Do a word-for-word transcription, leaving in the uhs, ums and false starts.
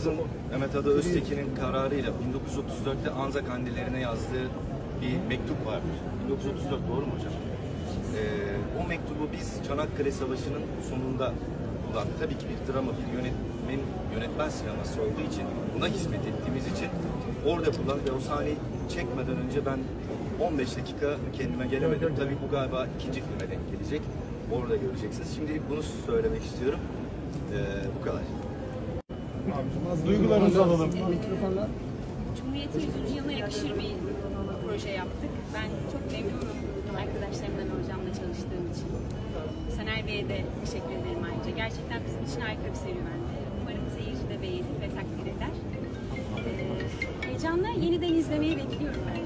hocamızın Mehmet Ada Öztekin'in kararıyla bin dokuz yüz otuz dörtte Anzak annelerine yazdığı bir mektup vardır. bin dokuz yüz otuz dört doğru mu hocam? Ee, o mektubu biz Çanakkale Savaşı'nın sonunda kullandık. Tabii ki bir drama, bir yönetmen, yönetmen sineması olduğu için, buna hizmet ettiğimiz için orada kullandık ve o sahneyi çekmeden önce ben on beş dakika kendime gelemedim. Tabii bu galiba ikinci filme denk gelecek. Orada göreceksiniz. Şimdilik bunu söylemek istiyorum. Ee, bu kadar. Duygularınızı alalım. Mikrofonlar. Cumhuriyet'in yüzüncü yılına yakışır bir proje yaptık. Ben çok memnunum arkadaşlarımdan, hocamla çalıştığım için. Sener Bey'e de teşekkür ederim ayrıca. Gerçekten bizim için harika bir serüvendi. Umarım seyirci de beğenir ve takdir eder. Ee, heyecanla yeniden izlemeyi bekliyorum ben.